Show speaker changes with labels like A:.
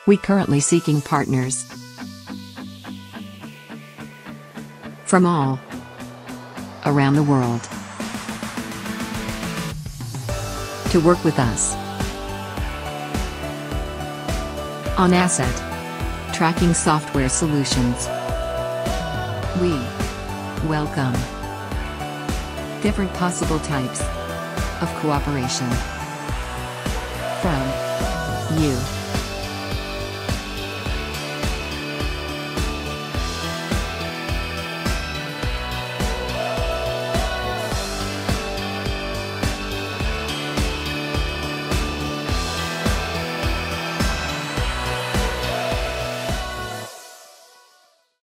A: We currently seeking partners from all around the world to work with us on asset tracking software solutions. We welcome different possible types of cooperation from you.